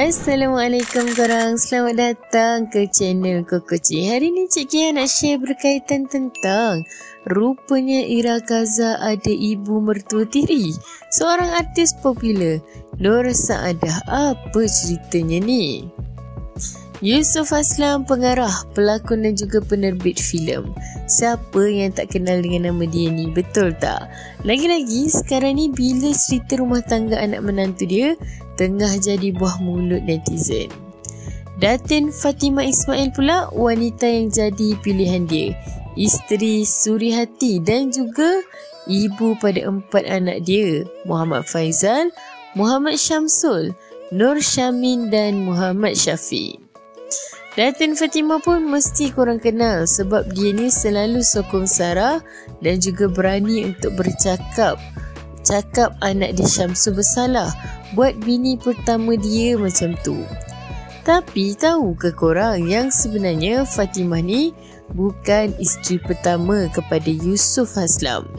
Assalamualaikum korang, selamat datang ke channel Koko Cik. Hari ni Cik Kia nak share berkaitan tentang rupanya Ira Kaza ada ibu mertua tiri, seorang artis popular, Nur Saadah. Apa ceritanya ni? Yusuf Haslam, pengarah, pelakon dan juga penerbit filem. Siapa yang tak kenal dengan nama dia ni, betul tak? Lagi-lagi sekarang ni bila cerita rumah tangga anak menantu dia tengah jadi buah mulut netizen. Datin Fatimah Ismail pula wanita yang jadi pilihan dia, isteri suri hati dan juga ibu pada 4 anak dia, Muhammad Faizal, Muhammad Syamsul, Nur Syamin dan Muhammad Syafiq. Datin Fatimah pun mesti korang kenal sebab dia ni selalu sokong Sarah dan juga berani untuk bercakap anak dia Syamsul bersalah buat bini pertama dia macam tu. Tapi tahu ke korang yang sebenarnya Fatimah ni bukan isteri pertama kepada Yusuf Haslam.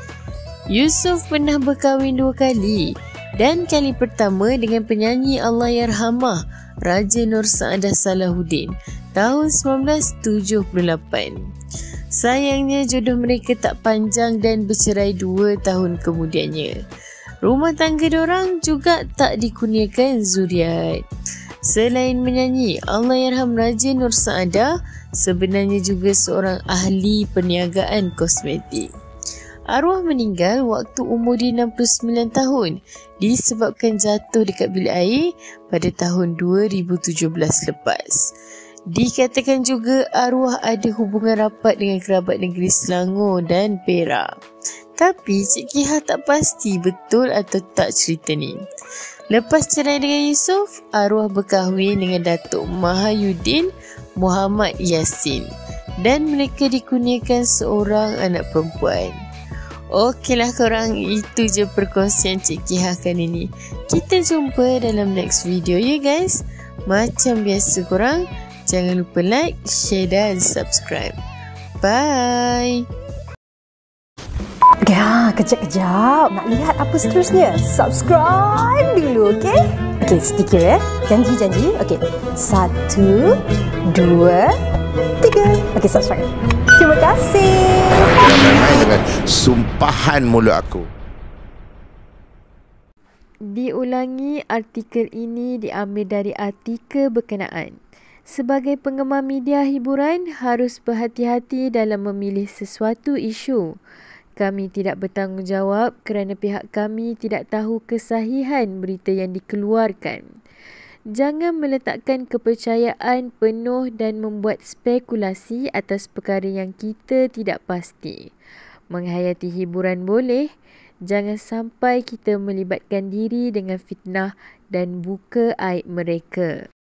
Yusuf pernah berkahwin 2 kali dan kali pertama dengan penyanyi Allahyarhamah Raja Nur Saadah Salahuddin tahun 1978. Sayangnya jodoh mereka tak panjang dan bercerai 2 tahun kemudiannya. Rumah tangga diorang juga tak dikurniakan zuriat. Selain menyanyi, Allahyarham Raja Nur Saadah sebenarnya juga seorang ahli perniagaan kosmetik. Arwah meninggal waktu umur dia 69 tahun disebabkan jatuh dekat bilik air pada tahun 2017 lepas. Dikatakan juga arwah ada hubungan rapat dengan kerabat negeri Selangor dan Perak. Tapi Cik Kiha tak pasti betul atau tak cerita ni. Lepas cerai dengan Yusuf, arwah berkahwin dengan Datuk Mahayuddin Muhammad Yassin dan mereka dikurniakan seorang anak perempuan. Okeylah korang, itu je perkongsian Cik Kiha kali ni. Kita jumpa dalam next video ya guys. Macam biasa korang, jangan lupa like, share dan subscribe. Bye. Ya, kejap-kejap. Nak lihat apa seterusnya? Subscribe dulu, okey? Okey, sedikit ya. Janji. Okey. 1, 2, 3. Okey, subscribe. Terima kasih. Jangan main-main dengan sumpahan mulut aku. Diulangi, artikel ini diambil dari artikel berkenaan. Sebagai penggemar media hiburan, harus berhati-hati dalam memilih sesuatu isu. Kami tidak bertanggungjawab kerana pihak kami tidak tahu kesahihan berita yang dikeluarkan. Jangan meletakkan kepercayaan penuh dan membuat spekulasi atas perkara yang kita tidak pasti. Menghayati hiburan boleh, jangan sampai kita melibatkan diri dengan fitnah dan buka aib mereka.